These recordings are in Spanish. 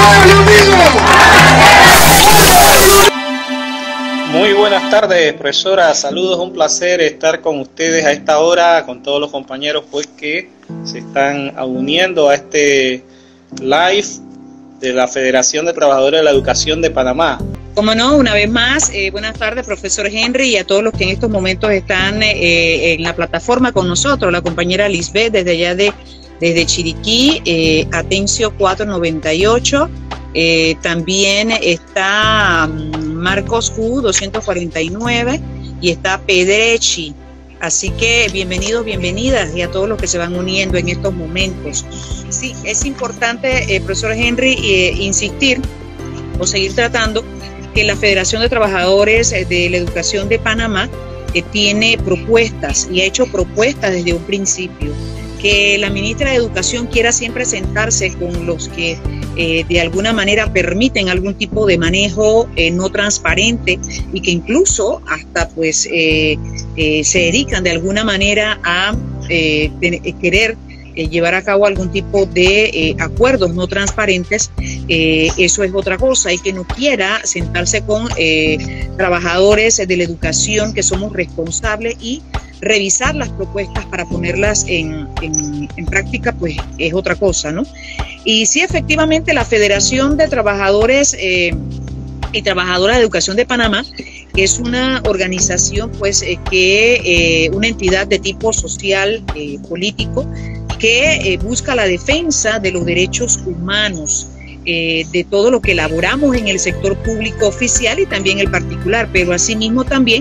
Muy buenas tardes, profesora. Saludos, un placer estar con ustedes a esta hora, con todos los compañeros pues que se están uniendo a este live de la Federación de Trabajadores de la Educación de Panamá. Como no, una vez más, buenas tardes, profesor Henry, y a todos los que en estos momentos están en la plataforma con nosotros, la compañera Lisbeth desde allá desde Chiriquí, Atencio 498, también está Marcos Q 249 y está Pedrechi. Así que bienvenidos, bienvenidas y a todos los que se van uniendo en estos momentos. Sí, es importante, profesor Henry, insistir o seguir tratando que la Federación de Trabajadores de la Educación de Panamá tiene propuestas y ha hecho propuestas desde un principio. Que la ministra de Educación quiera siempre sentarse con los que de alguna manera permiten algún tipo de manejo no transparente y que incluso hasta pues se dedican de alguna manera a querer llevar a cabo algún tipo de acuerdos no transparentes, eso es otra cosa, y que no quiera sentarse con trabajadores de la educación que somos responsables y revisar las propuestas para ponerlas en práctica, pues es otra cosa, ¿no? Y sí, efectivamente, la Federación de Trabajadores y Trabajadoras de Educación de Panamá es una organización, pues, una entidad de tipo social, político, que busca la defensa de los derechos humanos, de todo lo que elaboramos en el sector público oficial y también el particular, pero asimismo también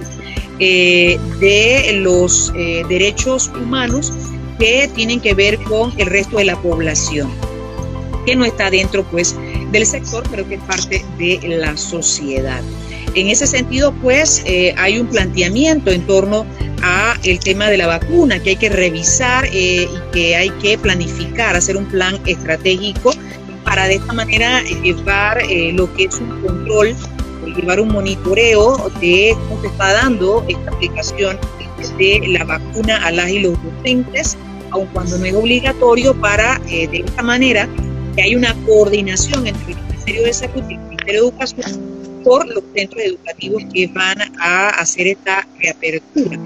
de los derechos humanos que tienen que ver con el resto de la población, que no está dentro pues del sector, pero que es parte de la sociedad. En ese sentido, pues, hay un planteamiento en torno a el tema de la vacuna que hay que revisar y que hay que planificar, hacer un plan estratégico para de esta manera llevar lo que es un control, llevar un monitoreo de cómo se está dando esta aplicación de la vacuna a las y los docentes, aun cuando no es obligatorio, para de esta manera que hay una coordinación entre el Ministerio de Salud y el Ministerio de Educación por los centros educativos que van a hacer esta reapertura.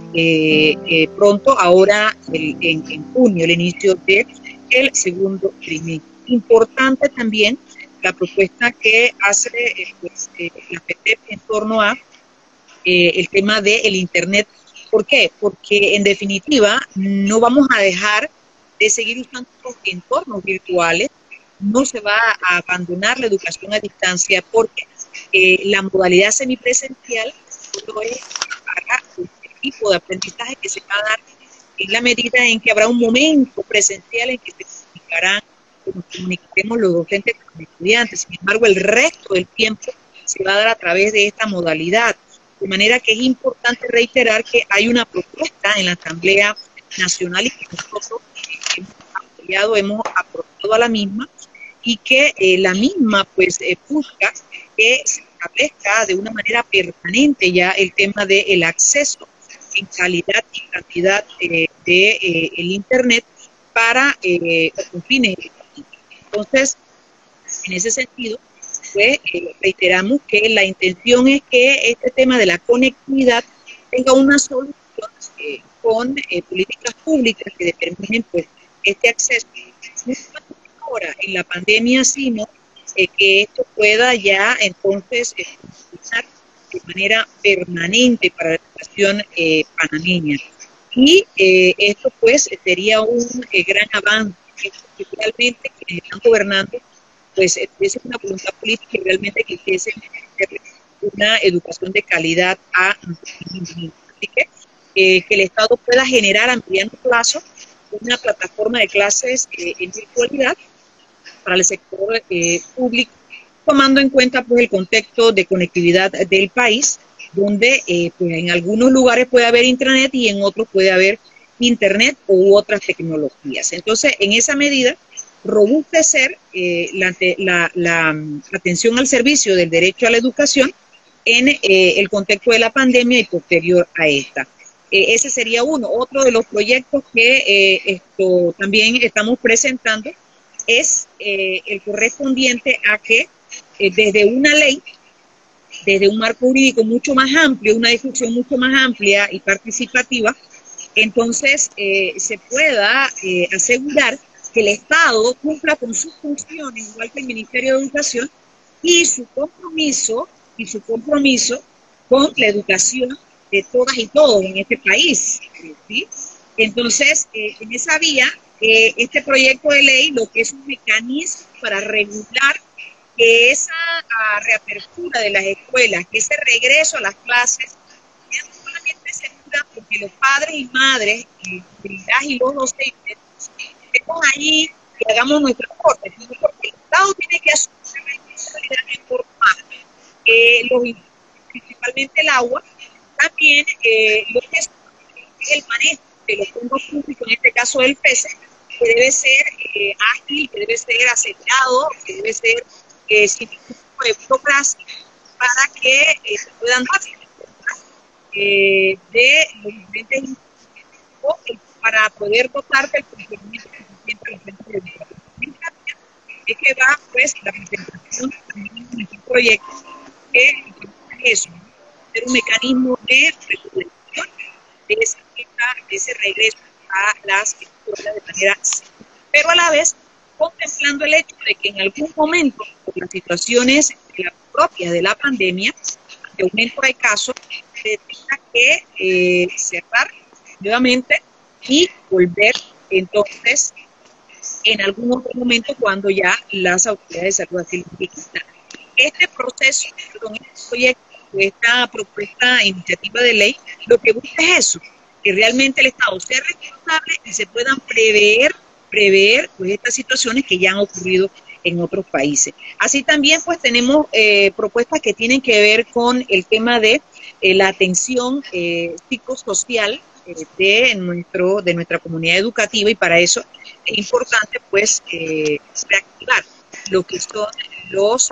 Pronto, ahora en junio, el inicio del segundo trimestre. Importante también la propuesta que hace la PTEP en torno a el tema del Internet. ¿Por qué? Porque en definitiva no vamos a dejar de seguir usando los entornos virtuales, no se va a abandonar la educación a distancia porque la modalidad semipresencial no es para este tipo de aprendizaje que se va a dar en la medida en que habrá un momento presencial en que se comunicaremos los docentes con los estudiantes. Sin embargo, el resto del tiempo se va a dar a través de esta modalidad. De manera que es importante reiterar que hay una propuesta en la Asamblea Nacional y que nosotros hemos aprobado a la misma y que la misma pues busca que se establezca de una manera permanente ya el tema del acceso en calidad y cantidad de el Internet para fines educativos. Entonces, en ese sentido, pues reiteramos que la intención es que este tema de la conectividad tenga una solución con políticas públicas que determinen pues este acceso, no solamente ahora en la pandemia, sino que esto pueda ya entonces funcionar de manera permanente para la educación panameña. Y esto pues sería un gran avance, que realmente quienes están gobernando pues tuviesen una voluntad política y realmente quisiesen una educación de calidad a nuestros niños. Así que el Estado pueda generar a mediano plazo una plataforma de clases en virtualidad para el sector público, tomando en cuenta pues el contexto de conectividad del país, donde pues en algunos lugares puede haber intranet y en otros puede haber internet u otras tecnologías. Entonces, en esa medida, robustecer la atención al servicio del derecho a la educación en el contexto de la pandemia y posterior a esta. Ese sería uno. Otro de los proyectos que también estamos presentando es el correspondiente a que desde una ley, desde un marco jurídico mucho más amplio, una discusión mucho más amplia y participativa, entonces se pueda asegurar que el Estado cumpla con sus funciones, igual que el Ministerio de Educación, y su compromiso con la educación de todas y todos en este país, ¿sí? Entonces, en esa vía, este proyecto de ley lo que es un mecanismo para regular que esa reapertura de las escuelas, que ese regreso a las clases, no solamente se dura porque los padres y madres, y los docentes, estemos allí y hagamos nuestro aporte, porque el Estado tiene que asumir una responsabilidad importante, principalmente el agua, también lo que es el manejo de los fondos públicos, en este caso del FESE, que debe ser ágil, que debe ser acelerado, que debe ser sin ningún tipo de burocracia, para que se puedan dar de los diferentes instrumentos para poder dotar del cumplimiento suficiente de los centros de educación. Es que va pues la presentación de este proyecto, que es eso, ser un mecanismo de regulación de ese regreso a las escuelas de manera simple, pero a la vez contemplando el hecho de que en algún momento, por las situaciones propias de la pandemia, de aumento de casos, se tenga que cerrar nuevamente y volver entonces en algún otro momento cuando ya las autoridades de salud así lo indican. Este proceso, este proyecto, esta propuesta, iniciativa de ley, lo que busca es eso, que realmente el Estado sea responsable y se puedan prever pues estas situaciones que ya han ocurrido en otros países. Así también pues tenemos propuestas que tienen que ver con el tema de la atención psicosocial de nuestra comunidad educativa, y para eso es importante pues reactivar lo que son los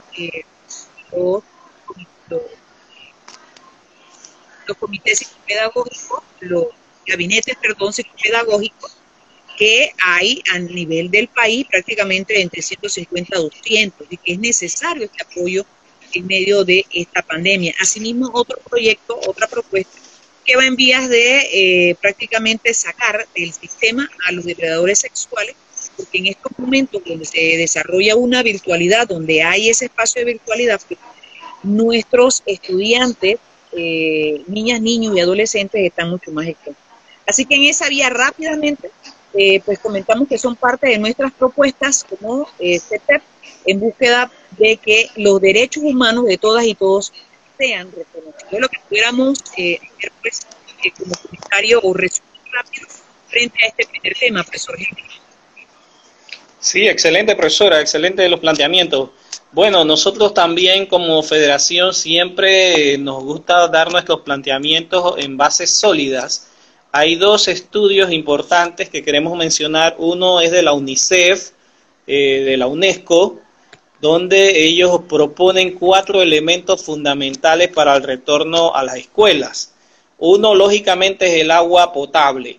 comités psicopedagógicos, los gabinetes, psicopedagógicos que hay a nivel del país, prácticamente entre 150 a 200, y que es necesario este apoyo en medio de esta pandemia. Asimismo, otro proyecto, otra propuesta, que va en vías de prácticamente sacar del sistema a los depredadores sexuales, porque en estos momentos donde se desarrolla una virtualidad, donde hay ese espacio de virtualidad, pues, nuestros estudiantes, niñas, niños y adolescentes están mucho más expuestos. Así que en esa vía rápidamente, pues comentamos que son parte de nuestras propuestas como CETEP, en búsqueda de que los derechos humanos de todas y todos sean reconocidos. Lo que pudiéramos hacer pues, como comentario o resumen rápido frente a este primer tema, profesor Henry. Sí, excelente, profesora, excelente los planteamientos. Bueno, nosotros también como federación siempre nos gusta dar nuestros planteamientos en bases sólidas. Hay dos estudios importantes que queremos mencionar. Uno es de la UNICEF, de la UNESCO, donde ellos proponen 4 elementos fundamentales para el retorno a las escuelas. Uno, lógicamente, es el agua potable.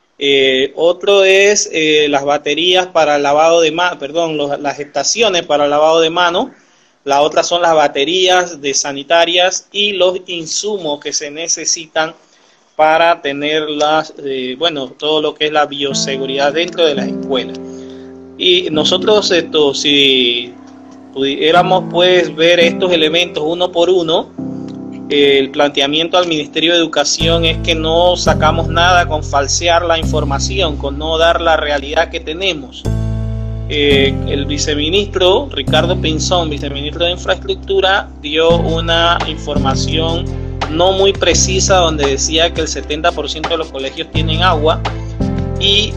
Otro es las baterías para el lavado de mano, las estaciones para el lavado de mano. La otra son las baterías sanitarias y los insumos que se necesitan para tener todo lo que es la bioseguridad dentro de las escuelas. Y nosotros, si pudiéramos pues ver estos elementos uno por uno, el planteamiento al Ministerio de Educación es que no sacamos nada con falsear la información, con no dar la realidad que tenemos. El viceministro Ricardo Pinzón, viceministro de Infraestructura, dio una información no muy precisa donde decía que el 70% de los colegios tienen agua, y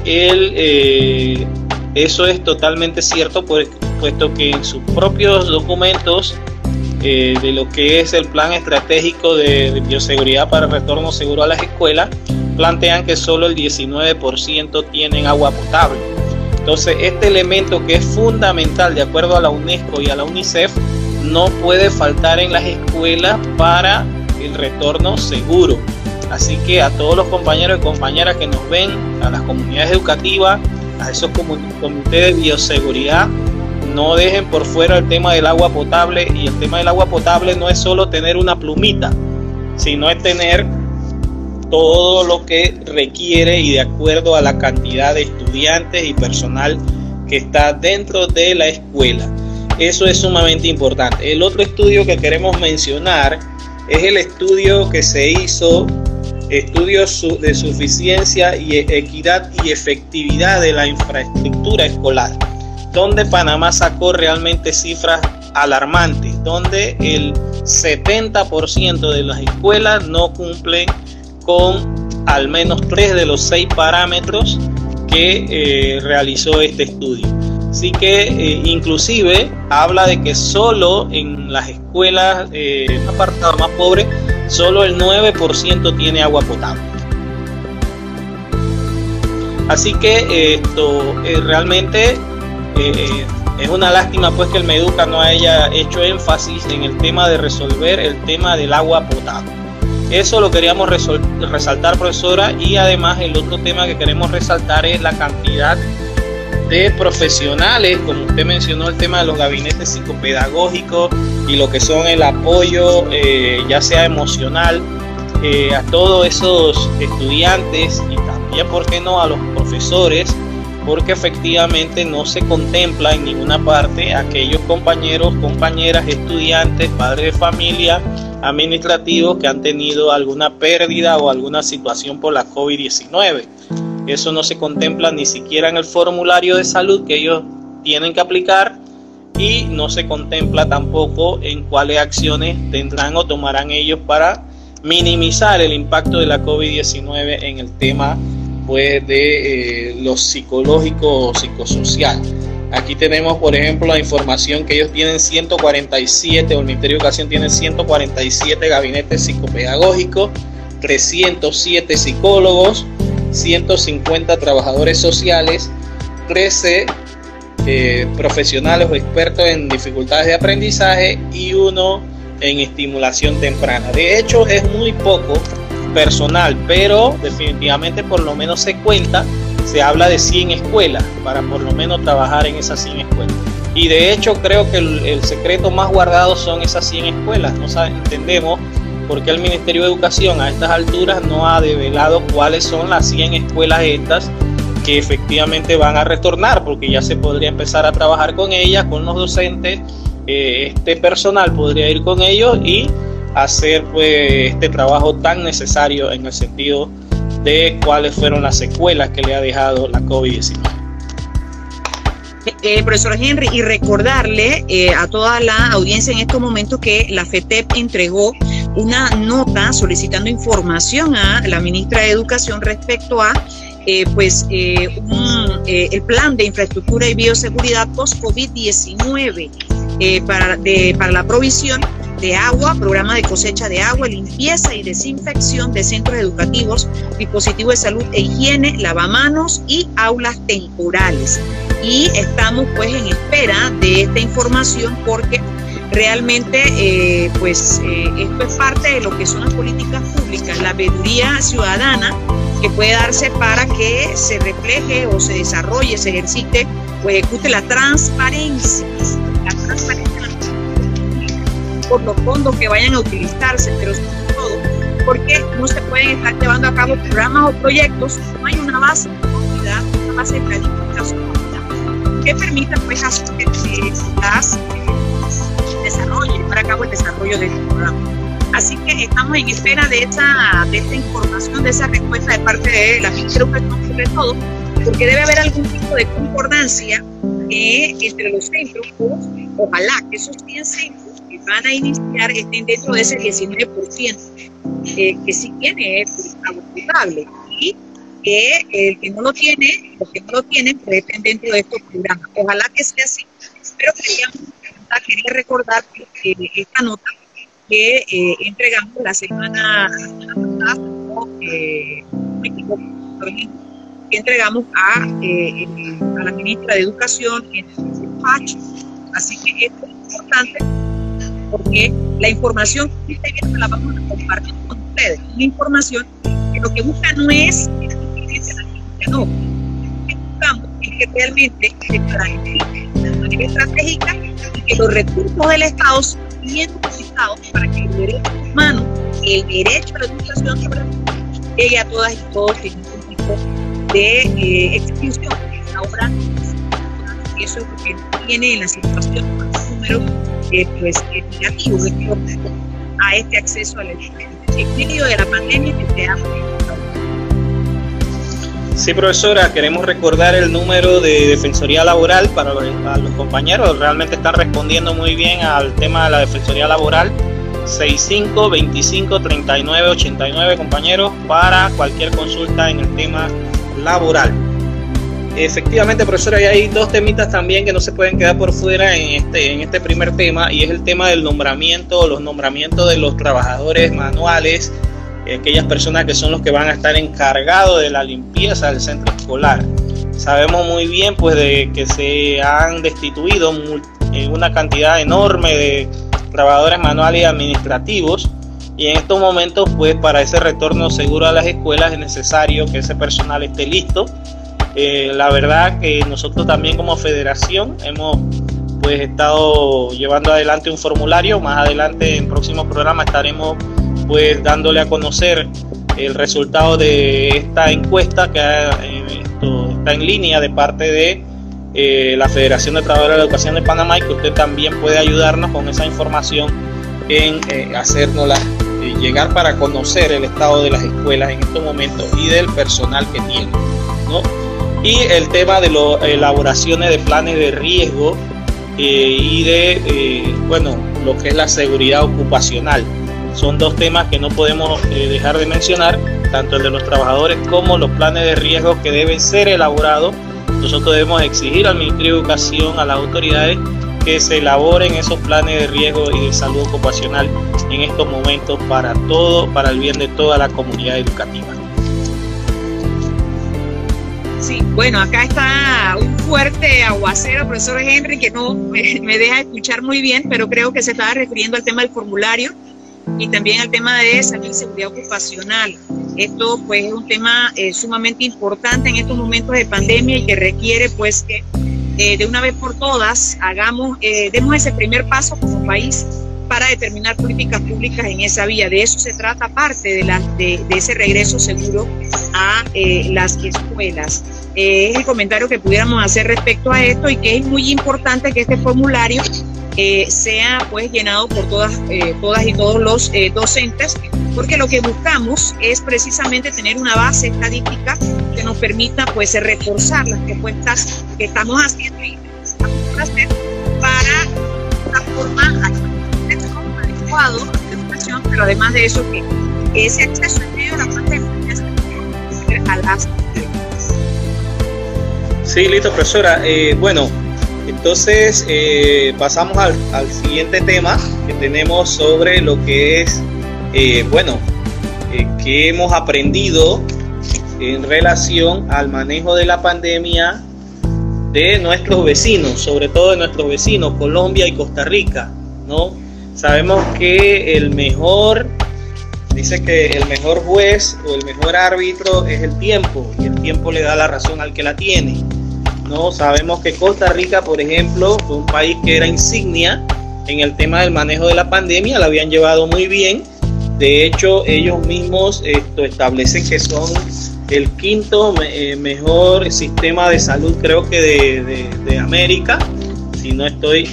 eso es totalmente cierto, puesto que en sus propios documentos de lo que es el plan estratégico de bioseguridad para el retorno seguro a las escuelas, plantean que solo el 19% tienen agua potable. Entonces, este elemento que es fundamental de acuerdo a la UNESCO y a la UNICEF no puede faltar en las escuelas para el retorno seguro. Así que a todos los compañeros y compañeras que nos ven, a las comunidades educativas, a esos comités de bioseguridad, no dejen por fuera el tema del agua potable. Y el tema del agua potable no es solo tener una plumita, sino es tener todo lo que requiere y de acuerdo a la cantidad de estudiantes y personal que está dentro de la escuela. Eso es sumamente importante. El otro estudio que queremos mencionar es el estudio que se hizo, estudios de suficiencia y equidad y efectividad de la infraestructura escolar, donde Panamá sacó realmente cifras alarmantes, donde el 70% de las escuelas no cumplen con al menos 3 de los 6 parámetros que realizó este estudio. Así que inclusive habla de que solo en las escuelas un apartado más pobre, solo el 9% tiene agua potable. Así que esto realmente es una lástima pues que el Meduca no haya hecho énfasis en el tema de resolver el tema del agua potable. Eso lo queríamos resaltar, profesora, y además el otro tema que queremos resaltar es la cantidad de profesionales, como usted mencionó, el tema de los gabinetes psicopedagógicos y lo que son el apoyo, ya sea emocional, a todos esos estudiantes y también, ¿por qué no?, a los profesores, porque efectivamente no se contempla en ninguna parte aquellos compañeros, compañeras, estudiantes, padres de familia, administrativos que han tenido alguna pérdida o alguna situación por la COVID-19. Eso no se contempla ni siquiera en el formulario de salud que ellos tienen que aplicar, y no se contempla tampoco en cuáles acciones tendrán o tomarán ellos para minimizar el impacto de la COVID-19 en el tema pues de lo psicológico o psicosocial. Aquí tenemos, por ejemplo, la información que ellos tienen 147, o el Ministerio de Educación tiene 147 gabinetes psicopedagógicos, 307 psicólogos, 150 trabajadores sociales, 13 profesionales o expertos en dificultades de aprendizaje y 1 en estimulación temprana. De hecho, es muy poco personal, pero definitivamente por lo menos se cuenta, se habla de 100 escuelas para por lo menos trabajar en esas 100 escuelas. Y de hecho creo que el secreto más guardado son esas 100 escuelas. No entendemos por qué el Ministerio de Educación a estas alturas no ha develado cuáles son las 100 escuelas estas que efectivamente van a retornar, porque ya se podría empezar a trabajar con ellas, con los docentes, este personal podría ir con ellos y hacer pues este trabajo tan necesario en el sentido de cuáles fueron las secuelas que le ha dejado la COVID-19. Profesor Henry, y recordarle a toda la audiencia en estos momentos que la FETEP entregó una nota solicitando información a la ministra de Educación respecto a el plan de infraestructura y bioseguridad post-COVID-19 para la provisión de agua, programa de cosecha de agua, limpieza y desinfección de centros educativos, dispositivos de salud e higiene, lavamanos y aulas temporales. Y estamos pues en espera de esta información porque realmente esto es parte de lo que son las políticas públicas, la veeduría ciudadana que puede darse para que se refleje o se desarrolle, se ejercite o ejecute la transparencia por los fondos que vayan a utilizarse, pero sobre todo porque no se pueden estar llevando a cabo programas o proyectos, no hay una base de comunidad, una base de planificación que permita pues hacer que llevar a cabo el desarrollo de este programa. Así que estamos en espera de esta información, de esa respuesta de parte de la Ministra de Educación, sobre todo porque debe haber algún tipo de concordancia entre los centros. Ojalá que esos 100 centros que van a iniciar estén dentro de ese 19% que sí tiene agua potable, y que el que no lo tiene, los que no lo tienen, pues estén dentro de estos programas. Ojalá que sea así, pero quería recordar esta nota que entregamos la semana pasada, que entregamos a la ministra de Educación en el despacho. Así que esto es importante porque la información que ustedes viendo la vamos a compartir con ustedes. Una información que lo que busca no es no. Lo que buscamos es que realmente la manera estratégica y que los recursos del Estado son bien utilizados para que el derecho humano, el derecho a la educación sobre todo, llegue a todas y todos sin ningún tipo de exclusión. Ahora, eso es lo que tiene en la situación con los números negativos a este acceso a la educación en medio de la pandemia que se ha. Sí, profesora, queremos recordar el número de Defensoría Laboral para los compañeros. Realmente están respondiendo muy bien al tema de la Defensoría Laboral. 65 25 39 89, compañeros, para cualquier consulta en el tema laboral. Efectivamente, profesora, y hay dos temitas también que no se pueden quedar por fuera en este primer tema, y es el tema del nombramiento, los nombramientos de los trabajadores manuales, aquellas personas que son los que van a estar encargados de la limpieza del centro escolar. Sabemos muy bien pues de que se han destituido una cantidad enorme de trabajadores manuales y administrativos, y en estos momentos pues para ese retorno seguro a las escuelas es necesario que ese personal esté listo. La verdad que nosotros también como federación hemos pues estado llevando adelante un formulario. Más adelante en próximos programas estaremos pues dándole a conocer el resultado de esta encuesta que está en línea de parte de la Federación de Trabajadores de la Educación de Panamá, y que usted también puede ayudarnos con esa información en hacérnosla llegar para conocer el estado de las escuelas en estos momentos y del personal que tienen, ¿no? Y el tema de las elaboraciones de planes de riesgo y de lo que es la seguridad ocupacional. Son dos temas que no podemos dejar de mencionar, tanto el de los trabajadores como los planes de riesgo que deben ser elaborados. Nosotros debemos exigir al Ministerio de Educación, a las autoridades, que se elaboren esos planes de riesgo y de salud ocupacional en estos momentos para el bien de toda la comunidad educativa. Sí, bueno, acá está un fuerte aguacero, profesor Henry, que no me deja escuchar muy bien, pero creo que se estaba refiriendo al tema del formulario y también al tema de salud y seguridad ocupacional. Esto pues es un tema sumamente importante en estos momentos de pandemia y que requiere pues que de una vez por todas demos ese primer paso como país para determinar políticas públicas en esa vía. De eso se trata, parte de ese regreso seguro a las escuelas. Es el comentario que pudiéramos hacer respecto a esto, y que es muy importante que este formulario sea pues llenado por todas y todos los docentes, porque lo que buscamos es precisamente tener una base estadística que nos permita pues reforzar las respuestas que estamos haciendo y hacer para una forma adecuado de educación, pero además de eso que ese acceso en medio de la pandemia a las. Sí, listo, profesora. Entonces pasamos al siguiente tema que tenemos sobre lo que es, que hemos aprendido en relación al manejo de la pandemia de nuestros vecinos, sobre todo de nuestros vecinos, Colombia y Costa Rica, ¿no? Sabemos que dice que el mejor juez o el mejor árbitro es el tiempo, y el tiempo le da la razón al que la tiene, ¿no? Sabemos que Costa Rica, por ejemplo, fue un país que era insignia en el tema del manejo de la pandemia, la habían llevado muy bien. De hecho, ellos mismos establecen que son el quinto mejor sistema de salud, creo que de América, si no estoy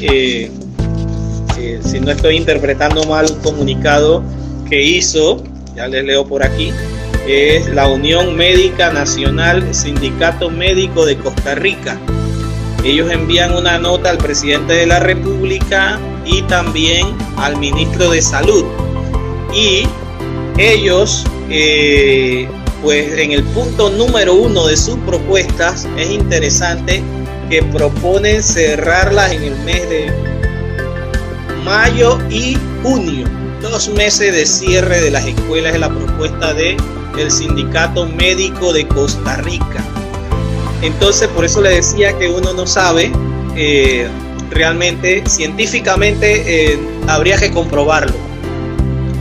interpretando mal un comunicado que hizo, ya les leo por aquí, es la Unión Médica Nacional, Sindicato Médico de Costa Rica. Ellos envían una nota al presidente de la República y también al ministro de Salud, y ellos pues en el punto número 1 de sus propuestas es interesante que proponen cerrarlas en el mes de mayo y junio, 2 meses de cierre de las escuelas, es la propuesta del Sindicato Médico de Costa Rica. Entonces, por eso le decía que uno no sabe realmente, científicamente habría que comprobarlo,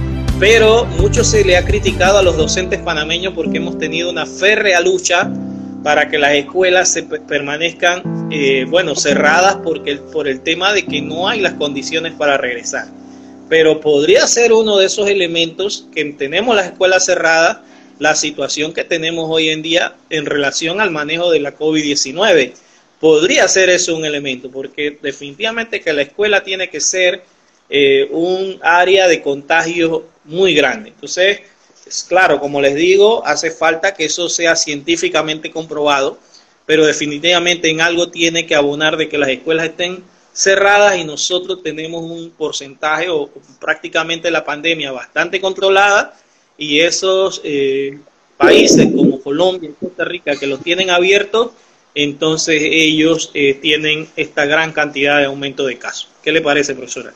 pero mucho se le ha criticado a los docentes panameños porque hemos tenido una férrea lucha para que las escuelas permanezcan bueno, cerradas por el tema de que no hay las condiciones para regresar. Pero podría ser uno de esos elementos que tenemos las escuelas cerradas, la situación que tenemos hoy en día en relación al manejo de la COVID-19. Podría ser eso un elemento, porque definitivamente que la escuela tiene que ser un área de contagio muy grande. Entonces, es claro, como les digo, hace falta que eso sea científicamente comprobado, pero definitivamente en algo tiene que abonar de que las escuelas estén cerradas y nosotros tenemos un porcentaje o prácticamente la pandemia bastante controlada, y esos países como Colombia y Costa Rica que los tienen abiertos, entonces ellos tienen esta gran cantidad de aumento de casos. ¿Qué le parece, profesora?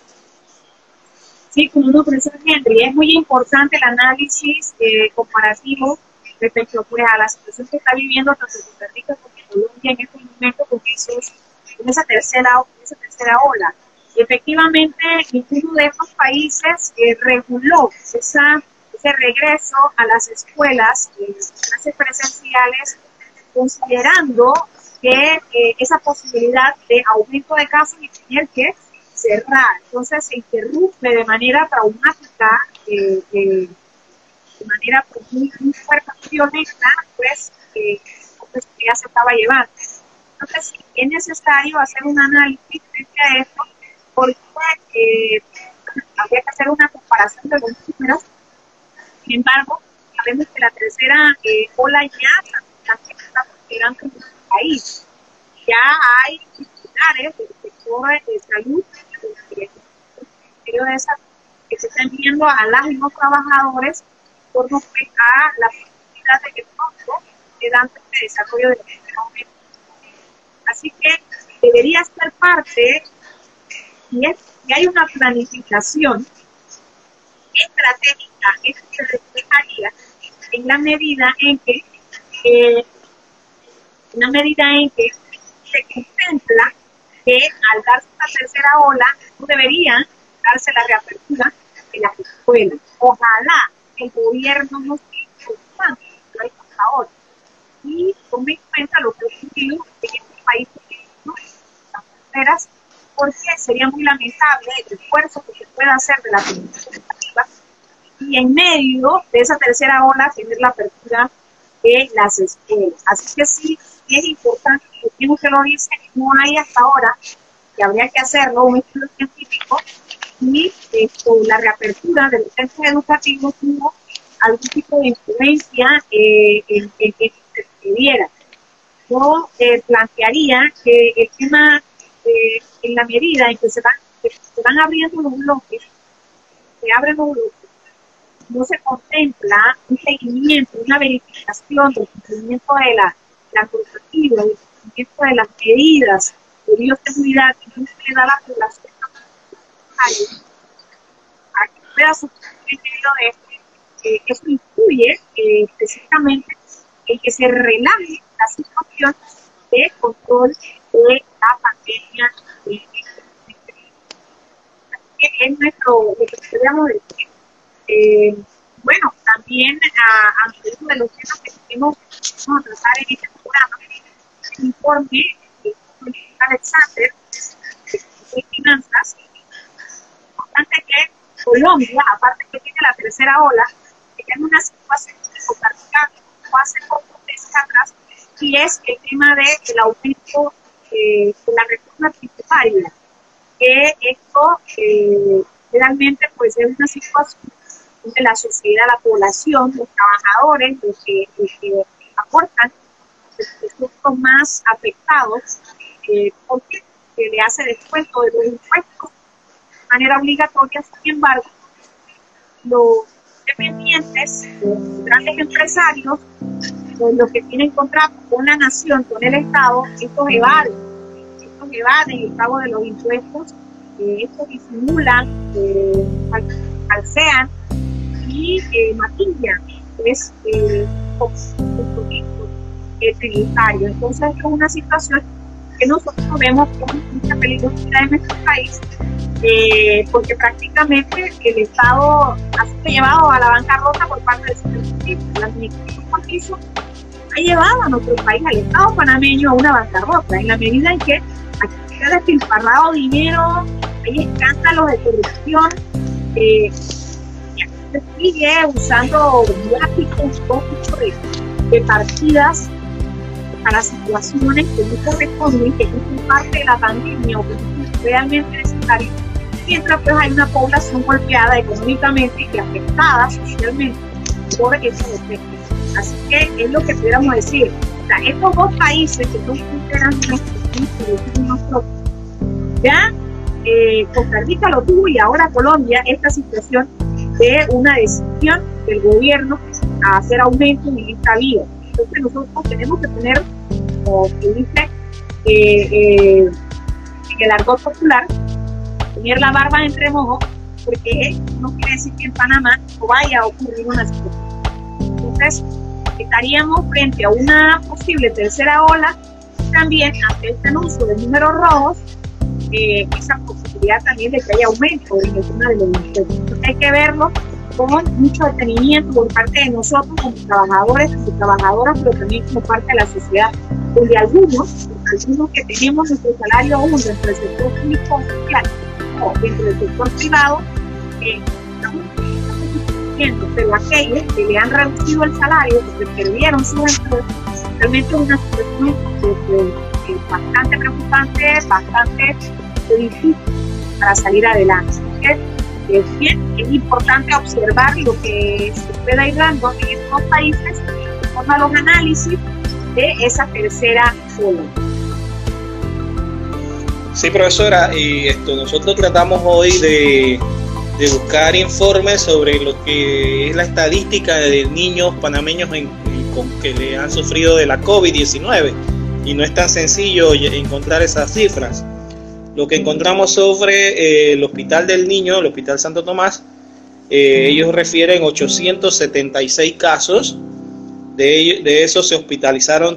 Sí, como no, profesor Henry, es muy importante el análisis comparativo respecto pues, a la situación que está viviendo tanto Costa Rica como Colombia en este momento con esa tercera ola. Y efectivamente, ninguno de estos países reguló ese regreso a las escuelas, clases presenciales, considerando que esa posibilidad de aumento de casos y tener que cerrar. Entonces se interrumpe de manera traumática, de manera muy fuerte, violenta, pues ya se estaba llevando. Entonces sí, es necesario hacer un análisis frente a esto, porque habría que hacer una comparación de los números. Sin embargo, sabemos que la tercera ola ya también está considerando en nuestro país. Ya hay titulares del sector de salud, del Ministerio de Salud, que se están viendo a las y los trabajadores por no a la posibilidad de que pronto se dan el desarrollo de la aumento. Así que debería ser parte, y hay una planificación estratégica que se reflejaría en la medida en que se contempla que al darse la tercera ola no debería darse la reapertura de las escuelas. Ojalá el gobierno nos diga cuánto lo ha hecho hasta ahora y tome en cuenta lo que ha ocurrido en este país, ¿no? Las fronteras, porque sería muy lamentable el esfuerzo que se pueda hacer de la comunidad educativa y en medio de esa tercera ola tener la apertura de las escuelas. Así que sí, es importante, que lo dice, no hay hasta ahora, que habría que hacerlo, un estudio científico, y la reapertura de los centros educativos tuvo algún tipo de influencia en que se pudiera. Yo plantearía que el tema, en la medida en que se van abriendo los bloques, se abren los bloques, no se contempla un seguimiento, una verificación del cumplimiento de la normativa, del cumplimiento de las medidas de bioseguridad, que no se le da a la población para que pueda sufrir en medio de esto. Eso incluye específicamente el que se relaje la situación de control de la pandemia. Es lo que podríamos decir. Bueno, también a uno de los temas que vamos a tratar en este programa, el informe de Alexander de Finanzas. Es importante que Colombia, aparte que tiene la tercera ola, tiene una situación particular hace pocos meses atrás, y es el tema del aumento de la reforma tributaria, que esto realmente pues es una situación donde la sociedad, la población, los trabajadores, los que aportan, los más afectados, porque se le hace descuento de los impuestos de manera obligatoria. Sin embargo, los dependientes, los grandes empresarios, los que tienen contrato con la nación, con el Estado, estos evaden el pago de los impuestos, estos disimulan, falsean y maquillan compromisos tributarios. Entonces es una situación que nosotros vemos con mucha peligrosidad en nuestro país, porque prácticamente el Estado ha sido llevado a la bancarrota por parte del sector público. La administración hizo ha llevado a nuestro país, al Estado panameño, a una bancarrota, en la medida en que aquí se ha despilfarrado dinero, hay escándalos de corrupción, y aquí se sigue usando gráficos de partidas para situaciones que no corresponden, que no son parte de la pandemia o que no son realmente necesarias, mientras pues hay una población golpeada económicamente y afectada socialmente por esos efectos. Así que es lo que pudiéramos decir. O sea, estos dos países que no consideran nosotros, ya Costa Rica lo tuvo y ahora Colombia, esta situación de una decisión del gobierno a hacer aumentos en esta vía. Entonces nosotros tenemos que tener, como se dice en el argot popular, poner la barba entre mojos, porque no quiere decir que en Panamá no vaya a ocurrir una situación. Entonces estaríamos frente a una posible tercera ola, y también ante este anuncio de números rojos, esa posibilidad también de que haya aumento en el tema de los impuestos. Entonces hay que verlo con mucho detenimiento por parte de nosotros como trabajadores y trabajadoras, pero también como parte de la sociedad, donde algunos que tenemos nuestro salario aún dentro del sector público social o dentro del sector privado, estamos sufriendo, pero aquellos que le han reducido el salario, que perdieron su empleo, realmente es una situación bastante preocupante, bastante difícil para salir adelante. Es importante observar lo que se pueda ir dando en estos países en forma a los análisis de esa tercera ola. Sí, profesora, y nosotros tratamos hoy de buscar informes sobre lo que es la estadística de niños panameños que le han sufrido de la COVID-19, y no es tan sencillo encontrar esas cifras. Lo que encontramos sobre el Hospital del Niño, el Hospital Santo Tomás, ellos refieren 876 casos, de esos se hospitalizaron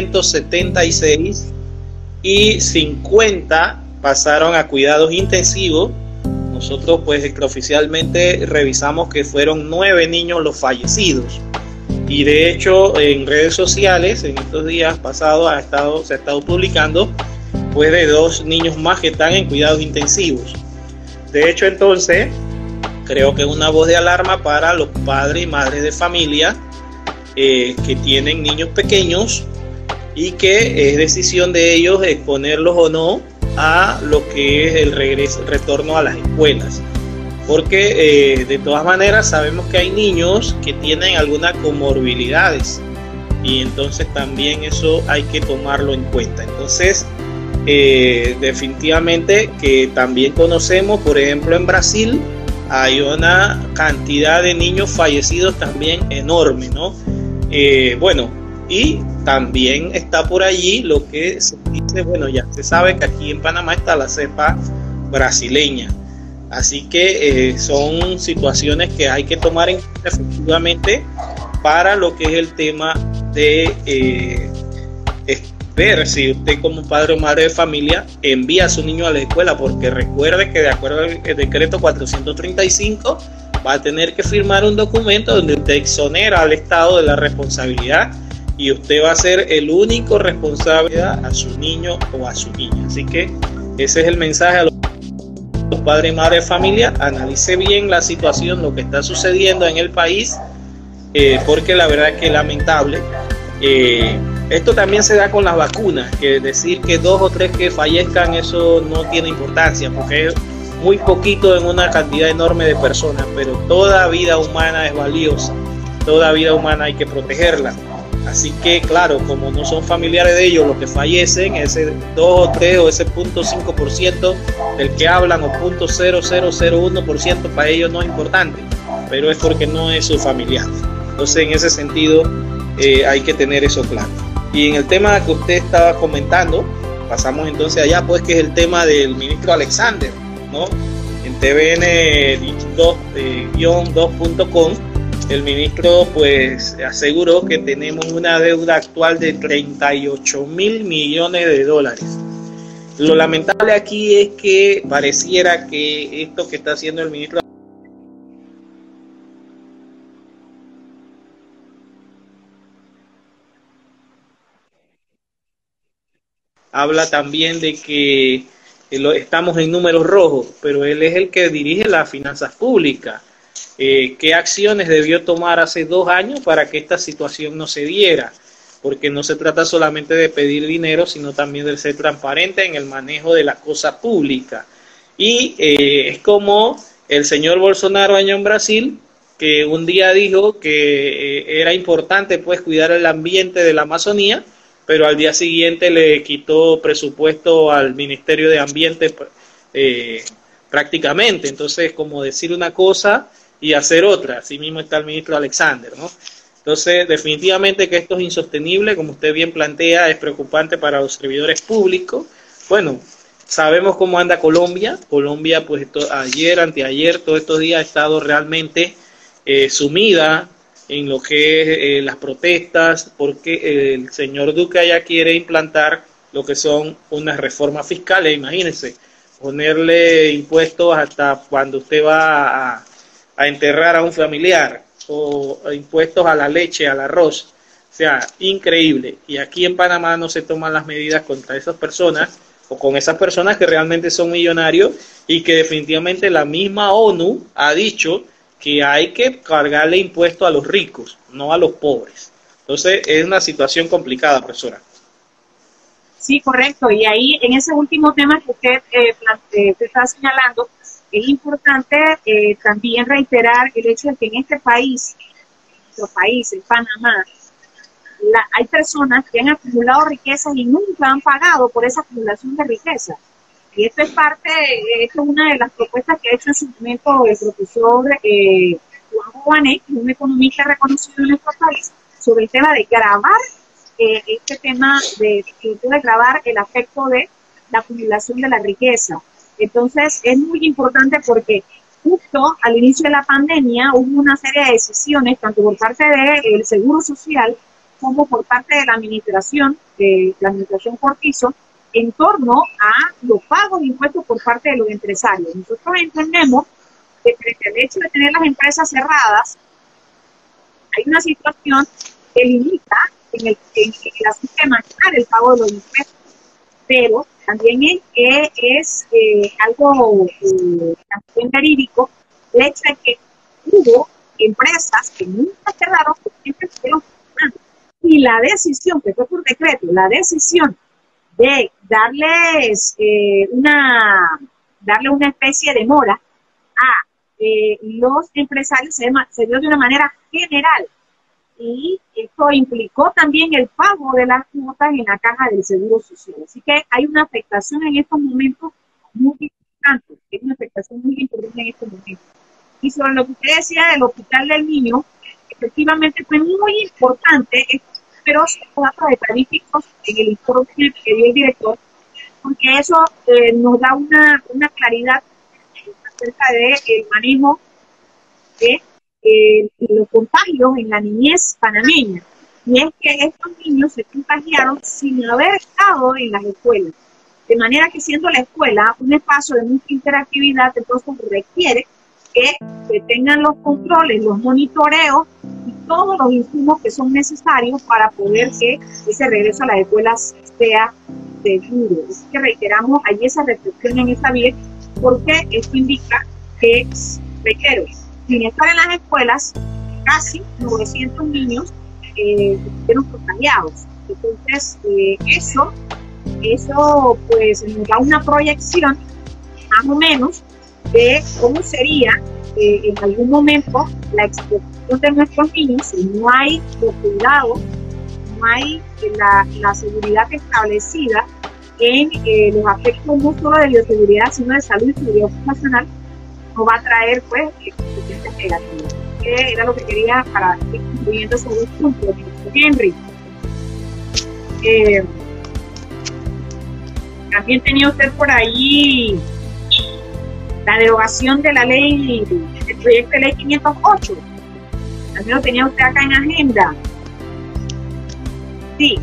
376 y 50 pasaron a cuidados intensivos. Nosotros pues extraoficialmente revisamos que fueron 9 niños los fallecidos, y de hecho en redes sociales en estos días pasados se ha estado publicando pues de 2 niños más que están en cuidados intensivos. De hecho, entonces creo que es una voz de alarma para los padres y madres de familia que tienen niños pequeños, y que es decisión de ellos exponerlos o no a lo que es el retorno a las escuelas, porque de todas maneras sabemos que hay niños que tienen algunas comorbilidades, y entonces también eso hay que tomarlo en cuenta. Entonces definitivamente que también conocemos, por ejemplo en Brasil hay una cantidad de niños fallecidos también enorme, ¿no? Bueno, y también está por allí lo que se dice, bueno, ya se sabe que aquí en Panamá está la cepa brasileña, así que son situaciones que hay que tomar en cuenta efectivamente para lo que es el tema de ver si usted como padre o madre de familia envía a su niño a la escuela, porque recuerde que de acuerdo al decreto 435 va a tener que firmar un documento donde usted exonera al Estado de la responsabilidad, y usted va a ser el único responsable a su niño o a su niña. Así que ese es el mensaje a los padres y madres de familia: analice bien la situación, lo que está sucediendo en el país, porque la verdad es que es lamentable. Esto también se da con las vacunas, que decir que 2 o 3 que fallezcan, eso no tiene importancia, porque es muy poquito en una cantidad enorme de personas, pero toda vida humana es valiosa, toda vida humana hay que protegerla. Así que claro, como no son familiares de ellos los que fallecen, ese 2 o 3 o ese 0.5% del que hablan, o 0.0001%, para ellos no es importante, pero es porque no es su familiar. Entonces en ese sentido hay que tener eso claro. Y en el tema que usted estaba comentando, pasamos entonces allá, pues, que es el tema del ministro Alexander, ¿no? En tvn2.com, el ministro pues aseguró que tenemos una deuda actual de 38.000 millones de dólares. Lo lamentable aquí es que pareciera que esto que está haciendo el ministro habla también de que estamos en números rojos, pero él es el que dirige las finanzas públicas. ¿Qué acciones debió tomar hace 2 años para que esta situación no se diera? Porque no se trata solamente de pedir dinero, sino también de ser transparente en el manejo de la cosa pública. Y es como el señor Bolsonaro allá en Brasil, que un día dijo que era importante pues cuidar el ambiente de la Amazonía, pero al día siguiente le quitó presupuesto al Ministerio de Ambiente prácticamente. Entonces, como decir una cosa y hacer otra. Así mismo está el ministro Alexander, ¿no? Entonces, definitivamente que esto es insostenible, como usted bien plantea, es preocupante para los servidores públicos. Bueno, sabemos cómo anda Colombia. Colombia, pues ayer, anteayer, todos estos días ha estado realmente sumida en lo que es las protestas, porque el señor Duque ya quiere implantar lo que son unas reformas fiscales. Imagínense, ponerle impuestos hasta cuando usted va a enterrar a un familiar, o impuestos a la leche, al arroz. O sea, increíble. Y aquí en Panamá no se toman las medidas contra esas personas, o con esas personas que realmente son millonarios, y que definitivamente la misma ONU ha dicho que hay que cargarle impuestos a los ricos, no a los pobres. Entonces, es una situación complicada, profesora. Sí, correcto. Y ahí, en ese último tema que usted está señalando, es importante también reiterar el hecho de que en este país, nuestro país, en Panamá, hay personas que han acumulado riquezas y nunca han pagado por esa acumulación de riquezas. Y esto es una de las propuestas que ha hecho en su momento el profesor Juan Juanet, un economista reconocido en nuestro país, sobre el tema de gravar de gravar el aspecto de la acumulación de la riqueza. Entonces, es muy importante porque justo al inicio de la pandemia hubo una serie de decisiones, tanto por parte del Seguro Social como por parte de la administración Cortizo, en torno a los pagos de impuestos por parte de los empresarios. Nosotros entendemos que frente al hecho de tener las empresas cerradas, hay una situación que limita en el sistema el pago de los impuestos, pero también es algo también verídico el hecho de que hubo empresas que nunca cerraron, que siempre estuvieron funcionando. Y la decisión, que fue por decreto, la decisión de darle una especie de mora a los empresarios se dio de una manera general, y esto implicó también el pago de las cuotas en la caja del Seguro Social. Así que hay una afectación en estos momentos muy importante, Y sobre lo que usted decía del Hospital del Niño, efectivamente fue muy importante estos datos estadísticos en el informe que dio el director, porque eso nos da una claridad acerca del manejo de los contagios en la niñez panameña. Y es que estos niños se contagiaron sin haber estado en las escuelas. De manera que, siendo la escuela un espacio de mucha interactividad, entonces requiere que se tengan los controles, los monitoreos y todos los insumos que son necesarios para poder que ese regreso a las escuelas sea seguro. Así que reiteramos allí esa reflexión en esa vía, porque esto indica que, reitero, sin estar en las escuelas, casi 900 niños fueron contagiados. Entonces, eso pues nos da una proyección más o menos de cómo sería en algún momento la exposición de nuestros niños si no hay los cuidados, no hay la seguridad establecida en los aspectos no solo de bioseguridad, sino de salud y seguridad ocupacional. Nos va a traer pues consecuencias negativas. Era lo que quería para ir concluyendo esos 2 puntos, Henry. También tenía usted por ahí la derogación de la ley, el proyecto de ley 508. También lo tenía usted acá en agenda. Sí.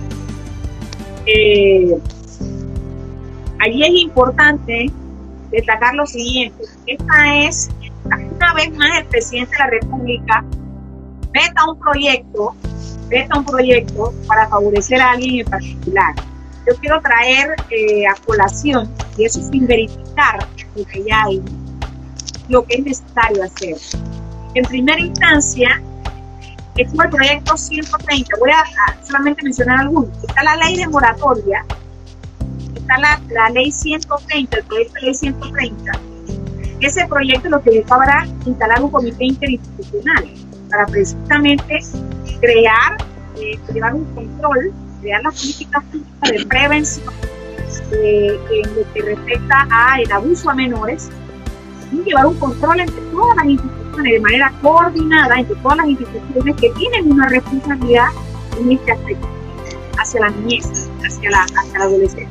Allí es importante destacar lo siguiente. Esta es, una vez más, el presidente de la República veta un proyecto para favorecer a alguien en particular. yo quiero traer a colación, y eso sin verificar lo que ya hay, lo que es necesario hacer. En primera instancia, estuvo el proyecto 130, voy a solamente mencionar algunos. Está la ley de moratoria, está la ley 130, el proyecto de ley 130. Ese proyecto lo que buscaba era instalar un comité interinstitucional para precisamente crear, llevar un control, crear las políticas públicas de prevención en lo que respecta al abuso a menores, y llevar un control entre todas las instituciones de manera coordinada, entre todas las instituciones que tienen una responsabilidad en este aspecto, hacia la niñez, hacia la adolescencia.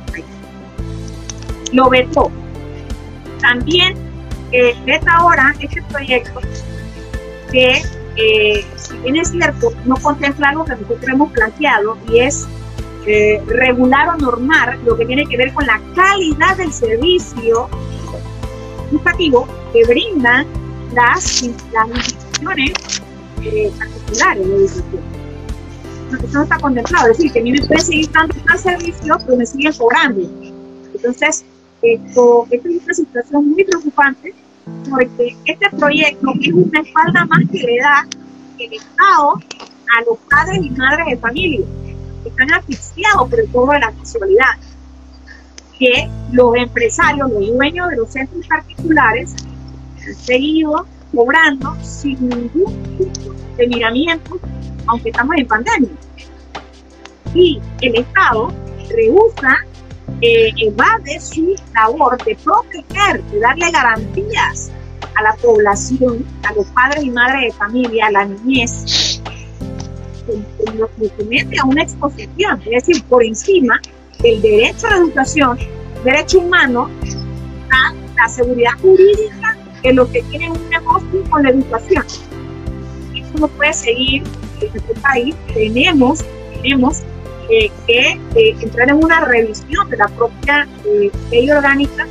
Lo vetó. También veta ahora este proyecto que, si bien es cierto, no contempla algo que nosotros hemos planteado, y es regular o normar lo que tiene que ver con la calidad del servicio educativo que brindan las instituciones particulares de educación. Eso no está contemplado, es decir, que a mí me pueden seguir dando más servicios, pero me siguen cobrando. Entonces, esto es una situación muy preocupante, porque este proyecto es una espalda más que le da el Estado a los padres y madres de familia, que están asfixiados por el cobro de la mensualidad, que los empresarios, los dueños de los centros particulares, han seguido cobrando sin ningún tipo de miramiento, aunque estamos en pandemia. Y el Estado rehúsa, evade su labor de proteger, de darle garantías a la población, a los padres y madres de familia, a la niñez, lo que somete a una exposición, es decir, por encima del derecho a la educación, derecho humano, a la seguridad jurídica de los que tienen un negocio con la educación. Esto no puede seguir en este país. Tenemos que entrar en una revisión de la propia ley orgánica,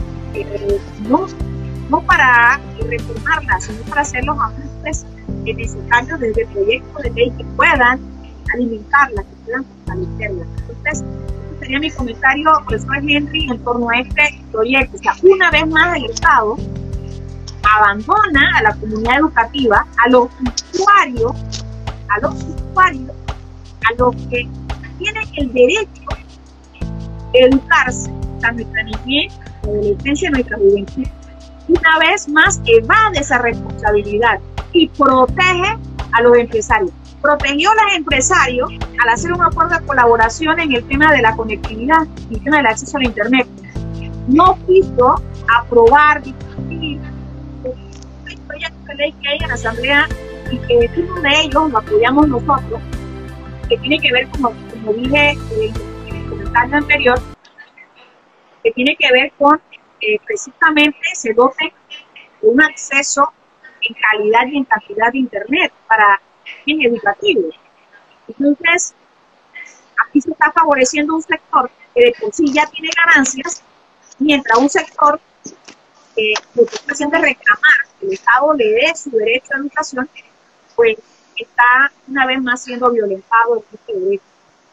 no para reformarla, sino para hacer los ajustes necesarios desde el proyecto de ley que puedan alimentarla, que puedan fortalecerla. Entonces, este sería mi comentario, profesor Henry, en torno a este proyecto. O sea, una vez más el Estado abandona a la comunidad educativa, a los usuarios, a los que tienen el derecho de educarse, a nuestra niñez, nuestra adolescencia, nuestra juventud. Una vez más evade esa responsabilidad y protege a los empresarios. Protegió a los empresarios al hacer un acuerdo de colaboración en el tema de la conectividad y el tema del acceso a la Internet. No quiso aprobar, discutir el proyecto de ley que hay en la Asamblea, y que uno de ellos lo apoyamos nosotros, que tiene que ver, como dije en el comentario anterior, que tiene que ver con precisamente se dote de un acceso en calidad y en cantidad de Internet para fines educativos. Entonces, aquí se está favoreciendo un sector que de por sí ya tiene ganancias, mientras un sector lo que está haciendo es reclamar que el Estado le dé su derecho a educación, pues está una vez más siendo violentado este derecho.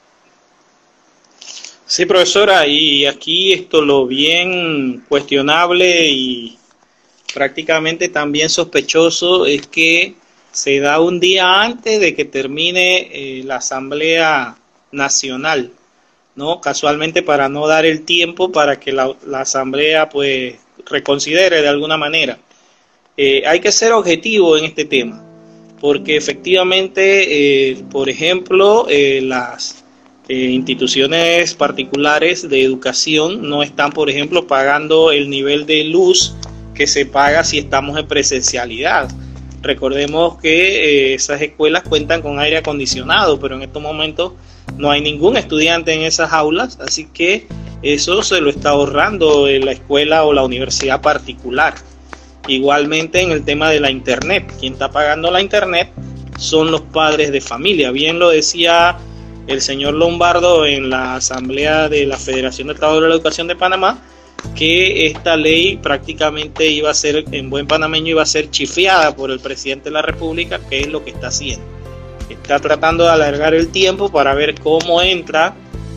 Sí, profesora, y aquí esto lo bien cuestionable y prácticamente también sospechoso es que se da un día antes de que termine la Asamblea Nacional, ¿no? Casualmente, para no dar el tiempo para que la Asamblea pues reconsidere de alguna manera. Hay que ser objetivo en este tema, porque efectivamente, por ejemplo, las instituciones particulares de educación no están, por ejemplo, pagando el nivel de luz que se paga si estamos en presencialidad. Recordemos que esas escuelas cuentan con aire acondicionado, pero en estos momentos no hay ningún estudiante en esas aulas, así que eso se lo está ahorrando la escuela o la universidad particular. Igualmente en el tema de la Internet, quien está pagando la Internet son los padres de familia. Bien lo decía el señor Lombardo en la Asamblea de la Federación de Trabajadores de la Educación de Panamá, que esta ley prácticamente iba a ser, en buen panameño, iba a ser chifeada por el presidente de la República, que es lo que está haciendo. Está tratando de alargar el tiempo para ver cómo entra